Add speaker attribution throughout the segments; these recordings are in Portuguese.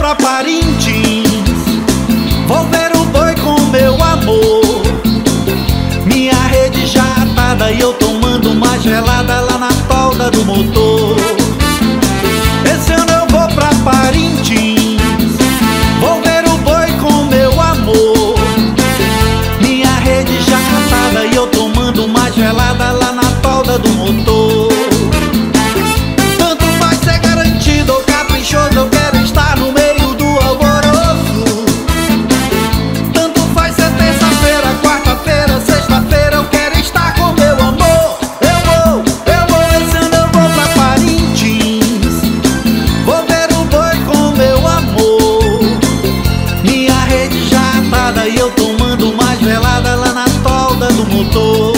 Speaker 1: pra Parintins, vou ver o boi com meu amor. Minha rede já atada e eu tomando uma gelada lá na tolda do motor. Esse ano eu vou pra Parintins, vou ver o boi com meu amor. Minha rede já atada e eu tomando uma gelada lá na tolda do motor. Tanto faz ser garantido ou caprichoso, eu quero estar no meio do alvoroço. Tanto faz ser terça-feira, quarta-feira, sexta-feira, eu quero estar com meu amor. Eu vou, esse ano eu vou pra Parintins, vou ver o boi com meu amor. Minha rede já atada e eu tomando uma gelada lá na tolda do motor.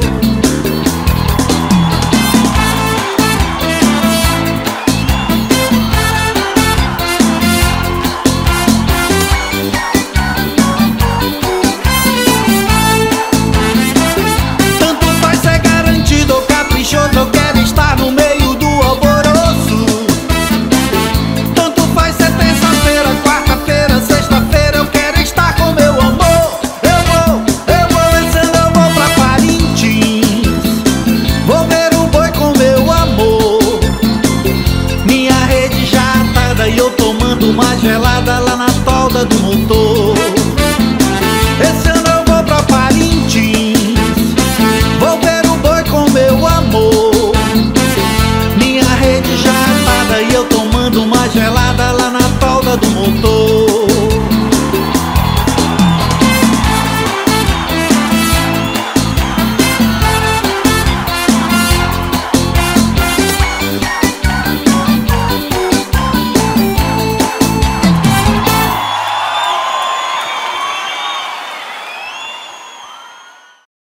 Speaker 1: Eu quero estar no meio do alvoroço. Tanto faz ser terça-feira, quarta-feira, sexta-feira, eu quero estar com meu amor. Eu vou, esse ano eu vou pra Parintins, vou ver o boi com meu amor. Minha rede já atada e eu tomando uma gelada lá na tolda do motor. Esse ano eu vou pra Parintins, vou ver o boi com meu amor. Minha rede já atada e eu tomando uma gelada lá na tolda do motor.